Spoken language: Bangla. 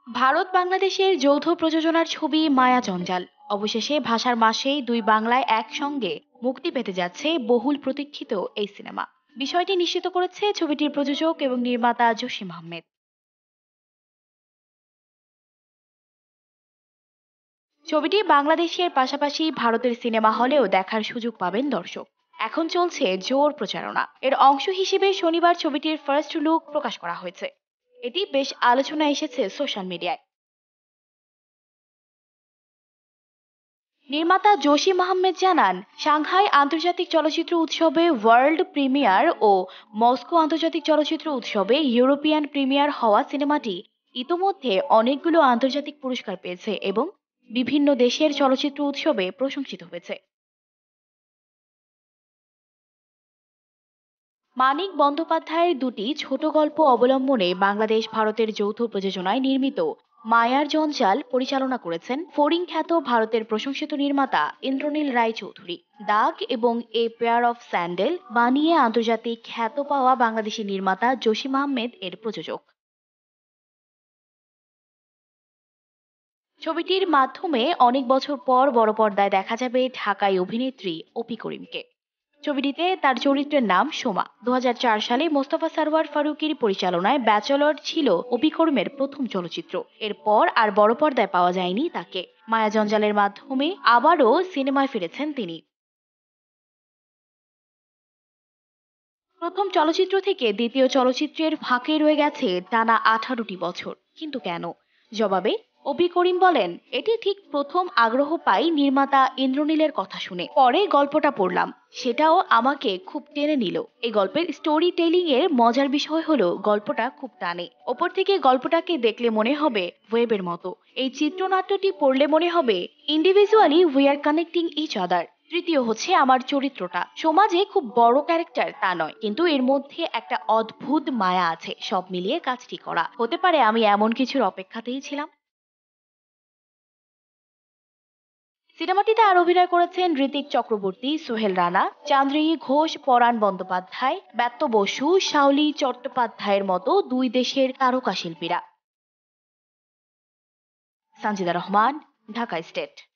ভারত বাংলাদেশের যৌথ প্রযোজনার ছবি মায়া জঞ্জাল অবশেষে ভাষার মাসেই দুই বাংলায় একসঙ্গে মুক্তি পেতে যাচ্ছে বহুল প্রতীক্ষিত এই সিনেমা। বিষয়টি নিশ্চিত করেছে ছবিটির প্রযোজক এবং নির্মাতা জসিম আহমেদ। ছবিটি বাংলাদেশের পাশাপাশি ভারতের সিনেমা হলেও দেখার সুযোগ পাবেন দর্শক। এখন চলছে জোর প্রচারণা। এর অংশ হিসেবে শনিবার ছবিটির ফার্স্ট লুক প্রকাশ করা হয়েছে। এটি বেশ আলোচনায় এসেছে সোশ্যাল মিডিয়ায়। নির্মাতা জসিম আহমেদ জানান, সাংহাই আন্তর্জাতিক চলচ্চিত্র উৎসবে ওয়ার্ল্ড প্রিমিয়ার ও মস্কো আন্তর্জাতিক চলচ্চিত্র উৎসবে ইউরোপিয়ান প্রিমিয়ার হওয়া সিনেমাটি ইতোমধ্যে অনেকগুলো আন্তর্জাতিক পুরস্কার পেয়েছে এবং বিভিন্ন দেশের চলচ্চিত্র উৎসবে প্রশংসিত হয়েছে। মানিক বন্দ্যোপাধ্যায়ের দুটি ছোট গল্প অবলম্বনে বাংলাদেশ ভারতের যৌথ প্রযোজনায় নির্মিত মায়ার জঞ্জাল পরিচালনা করেছেন ফড়িং খ্যাত ভারতের প্রশংসিত নির্মাতা ইন্দ্রনীল রায় চৌধুরী। দাগ এবং এ পেয়ার অফ স্যান্ডেল বানিয়ে আন্তর্জাতিক খ্যাত পাওয়া বাংলাদেশি নির্মাতা জসিম আহমেদ এর প্রযোজক। ছবিটির মাধ্যমে অনেক বছর পর বড় পর্দায় দেখা যাবে ঢাকাই অভিনেত্রী অপি করিমকে। ছবিটিতে তার চরিত্রের নাম সোমা। 2004 সালে মোস্তফা সারোয়ার ফারুকীর পরিচালনায় ব্যাচেলর ছিল অপি করিমের প্রথম চলচ্চিত্র। এরপর আর বড় পর্দায় পাওয়া যায়নি তাকে। মায়া জঞ্জালের মাধ্যমে আবারও সিনেমায় ফিরেছেন তিনি। প্রথম চলচ্চিত্র থেকে দ্বিতীয় চলচ্চিত্রের ফাঁকে রয়ে গেছে টানা 18টি বছর, কিন্তু কেন? জবাবে অপি করিম বলেন, এটি ঠিক প্রথম আগ্রহ পাই নির্মাতা ইন্দ্রনীলের কথা শুনে। পরে গল্পটা পড়লাম, সেটাও আমাকে খুব টেনে নিল। এই গল্পের স্টোরি টেলিং এর মজার বিষয় হলো গল্পটা খুব টানে। ওপর থেকে গল্পটাকে দেখলে মনে হবে ওয়েবের মতো, এই চিত্রনাট্যটি পড়লে মনে হবে individually we are connecting each other. তৃতীয় হচ্ছে আমার চরিত্রটা সমাজে খুব বড় ক্যারেক্টার তা নয়, কিন্তু এর মধ্যে একটা অদ্ভুত মায়া আছে। সব মিলিয়ে কাজটি করা হতে পারে আমি এমন কিছুর অপেক্ষাতেই ছিলাম। সিনেমাটিতে আর অভিনয় করেছেন ঋতিক চক্রবর্তী, সোহেল রানা, চান্দ্রিনী ঘোষ, পরাণ বন্দ্যোপাধ্যায়, ব্যত্ত বসু, শাওলি চট্টোপাধ্যায়ের মতো দুই দেশের তারকা শিল্পীরা। সানজিদা রহমান, ঢাকা স্টেট।